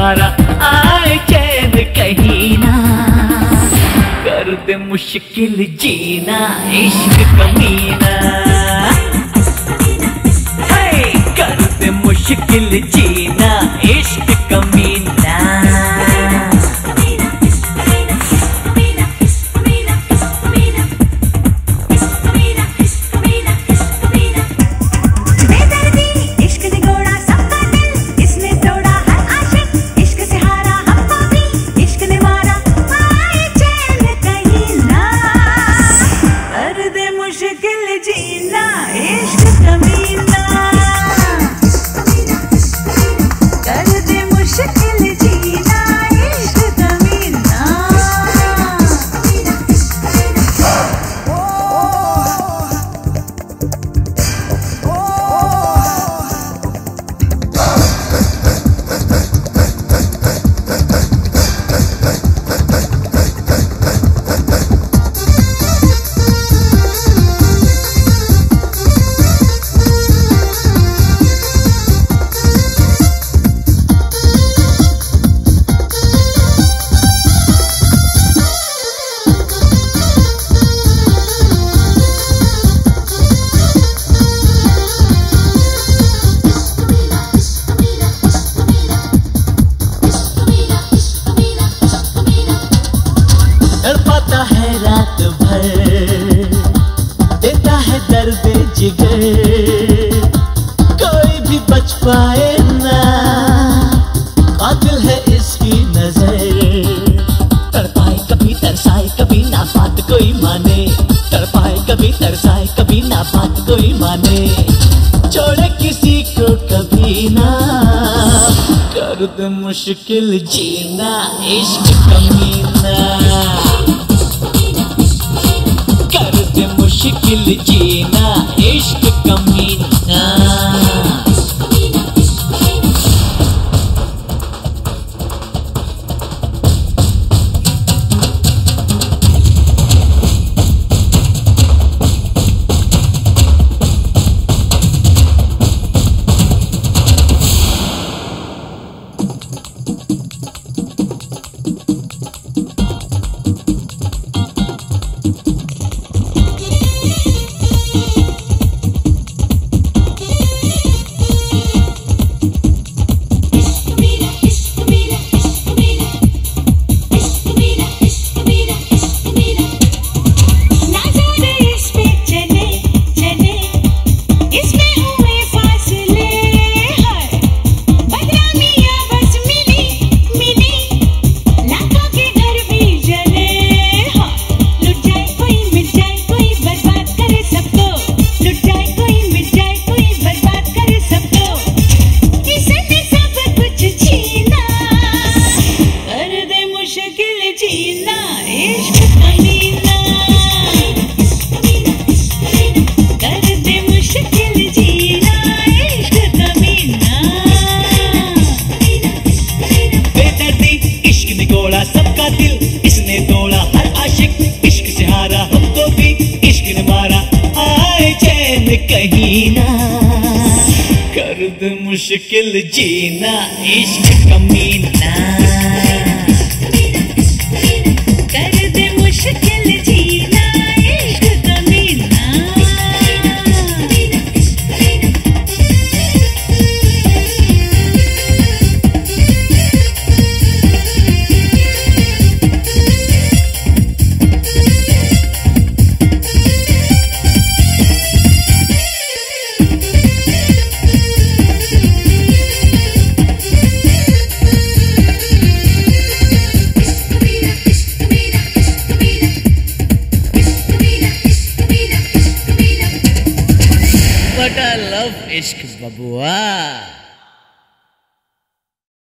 मारा आए चैन कहीं ना। कर दे मुश्किल जीना इश्क कमीना, कर दे मुश्किल जीना इश्क कमीना। तड़पाता है रात भर, देता है दर्द जिगर, कोई भी बच पाए ना, कातिल है इसकी नजर। तड़पाए कभी तरसाए कभी ना बात कोई माने, तड़पाए कभी तरसाए कभी ना बात कोई माने, छोड़े किसी को कभी ना। कर दे मुश्किल जीना इश्क कमीना, कर दे मुश्किल जीना इश्क कमीना। सबका दिल इसने तोड़ा हर आशिक, इश्क से हारा हमको भी इश्क ने मारा आए चैन कहीं ना। कर दे मुश्किल जीना इश्क कमीना, कर दे मुश्किल जीना इश्क कमीना। What a love इश्क बबुआ।